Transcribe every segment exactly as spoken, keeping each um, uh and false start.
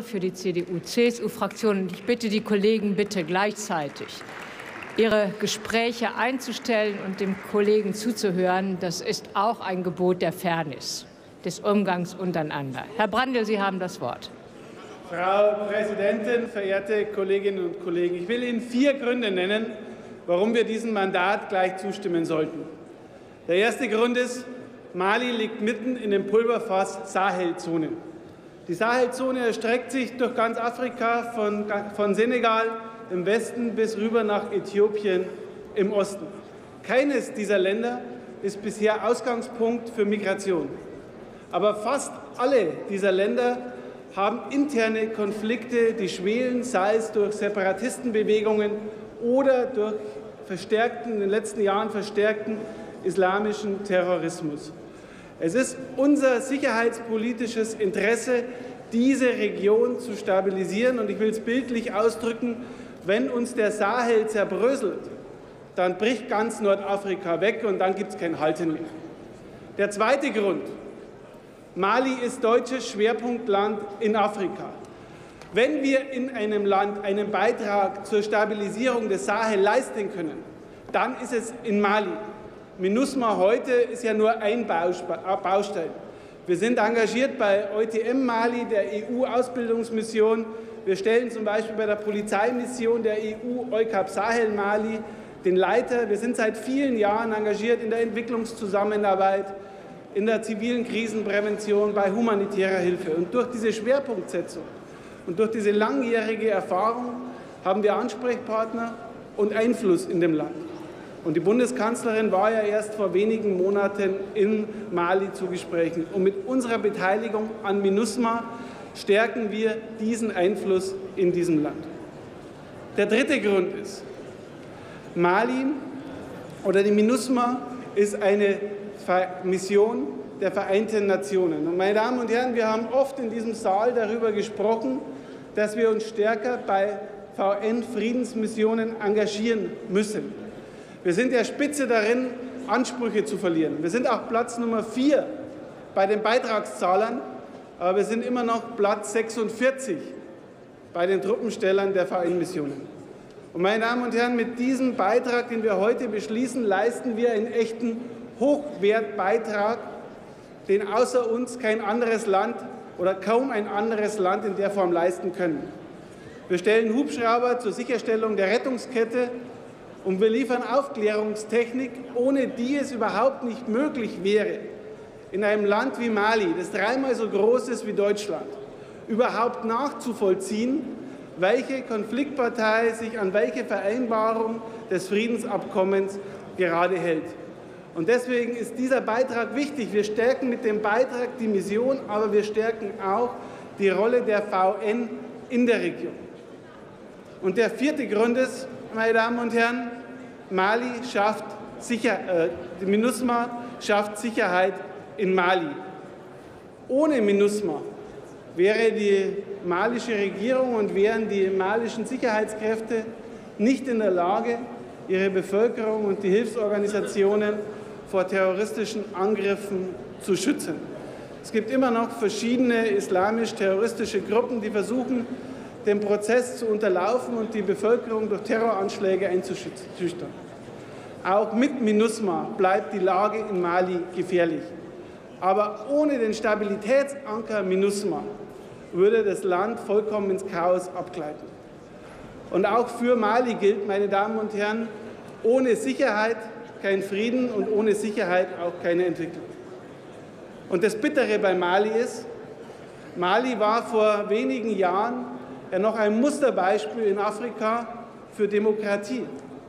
Für die C D U-C S U-Fraktion. Ich bitte die Kollegen bitte gleichzeitig, ihre Gespräche einzustellen und dem Kollegen zuzuhören. Das ist auch ein Gebot der Fairness, des Umgangs untereinander. Herr Brandl, Sie haben das Wort. Frau Präsidentin, verehrte Kolleginnen und Kollegen! Ich will Ihnen vier Gründe nennen, warum wir diesem Mandat gleich zustimmen sollten. Der erste Grund ist, Mali liegt mitten in dem Pulverfass Sahelzone. Die Sahelzone erstreckt sich durch ganz Afrika, von, von Senegal im Westen bis rüber nach Äthiopien im Osten. Keines dieser Länder ist bisher Ausgangspunkt für Migration. Aber fast alle dieser Länder haben interne Konflikte, die schwelen, sei es durch Separatistenbewegungen oder durch verstärkten, in den letzten Jahren verstärkten islamischen Terrorismus. Es ist unser sicherheitspolitisches Interesse, diese Region zu stabilisieren. Und ich will es bildlich ausdrücken, wenn uns der Sahel zerbröselt, dann bricht ganz Nordafrika weg und dann gibt es kein Halten mehr. Der zweite Grund. Mali ist deutsches Schwerpunktland in Afrika. Wenn wir in einem Land einen Beitrag zur Stabilisierung des Sahel leisten können, dann ist es in Mali. MINUSMA heute ist ja nur ein Baustein. Wir sind engagiert bei E U T M Mali, der E U-Ausbildungsmission. Wir stellen zum Beispiel bei der Polizeimission der E U EUCAP Sahel Mali den Leiter. Wir sind seit vielen Jahren engagiert in der Entwicklungszusammenarbeit, in der zivilen Krisenprävention, bei humanitärer Hilfe. Und durch diese Schwerpunktsetzung und durch diese langjährige Erfahrung haben wir Ansprechpartner und Einfluss in dem Land. Und die Bundeskanzlerin war ja erst vor wenigen Monaten in Mali zu Gesprächen. Und mit unserer Beteiligung an MINUSMA stärken wir diesen Einfluss in diesem Land. Der dritte Grund ist, Mali oder die MINUSMA ist eine Mission der Vereinten Nationen. Und meine Damen und Herren, wir haben oft in diesem Saal darüber gesprochen, dass wir uns stärker bei V N-Friedensmissionen engagieren müssen. Wir sind der Spitze darin, Ansprüche zu verlieren. Wir sind auch Platz Nummer vier bei den Beitragszahlern, aber wir sind immer noch Platz sechsundvierzig bei den Truppenstellern der V N-Missionen. Und meine Damen und Herren, mit diesem Beitrag, den wir heute beschließen, leisten wir einen echten Hochwertbeitrag, den außer uns kein anderes Land oder kaum ein anderes Land in der Form leisten können. Wir stellen Hubschrauber zur Sicherstellung der Rettungskette und wir liefern Aufklärungstechnik, ohne die es überhaupt nicht möglich wäre, in einem Land wie Mali, das dreimal so groß ist wie Deutschland, überhaupt nachzuvollziehen, welche Konfliktpartei sich an welche Vereinbarung des Friedensabkommens gerade hält. Und deswegen ist dieser Beitrag wichtig. Wir stärken mit dem Beitrag die Mission, aber wir stärken auch die Rolle der V N in der Region. Und der vierte Grund ist, meine Damen und Herren, Mali schafft Sicher, äh, die MINUSMA schafft Sicherheit in Mali. Ohne MINUSMA wäre die malische Regierung und wären die malischen Sicherheitskräfte nicht in der Lage, ihre Bevölkerung und die Hilfsorganisationen vor terroristischen Angriffen zu schützen. Es gibt immer noch verschiedene islamisch-terroristische Gruppen, die versuchen, den Prozess zu unterlaufen und die Bevölkerung durch Terroranschläge einzuschüchtern. Auch mit MINUSMA bleibt die Lage in Mali gefährlich. Aber ohne den Stabilitätsanker MINUSMA würde das Land vollkommen ins Chaos abgleiten. Und auch für Mali gilt, meine Damen und Herren, ohne Sicherheit kein Frieden und ohne Sicherheit auch keine Entwicklung. Und das Bittere bei Mali ist, Mali war vor wenigen Jahren ja noch ein Musterbeispiel in Afrika für Demokratie.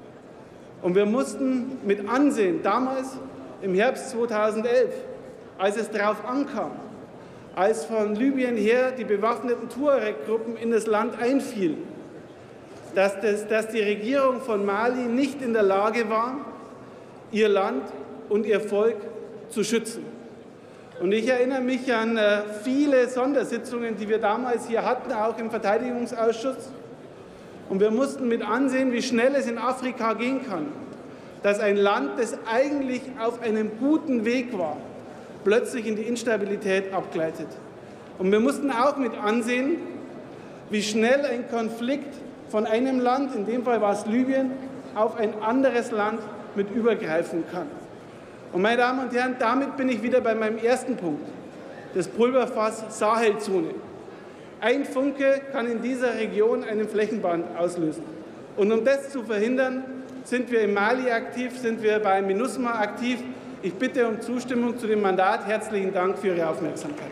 Und wir mussten mit ansehen, damals im Herbst zweitausendelf, als es darauf ankam, als von Libyen her die bewaffneten Tuareg-Gruppen in das Land einfielen, dass, das, dass die Regierung von Mali nicht in der Lage war, ihr Land und ihr Volk zu schützen. Und ich erinnere mich an äh, viele Sondersitzungen, die wir damals hier hatten, auch im Verteidigungsausschuss. Und wir mussten mit ansehen, wie schnell es in Afrika gehen kann, dass ein Land, das eigentlich auf einem guten Weg war, plötzlich in die Instabilität abgleitet. Und wir mussten auch mit ansehen, wie schnell ein Konflikt von einem Land, in dem Fall war es Libyen, auf ein anderes Land mit übergreifen kann. Und meine Damen und Herren, damit bin ich wieder bei meinem ersten Punkt, das Pulverfass Sahelzone. Ein Funke kann in dieser Region einen Flächenbrand auslösen. Und um das zu verhindern, sind wir in Mali aktiv, sind wir bei MINUSMA aktiv. Ich bitte um Zustimmung zu dem Mandat. Herzlichen Dank für Ihre Aufmerksamkeit.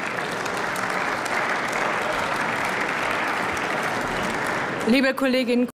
Liebe Kolleginnen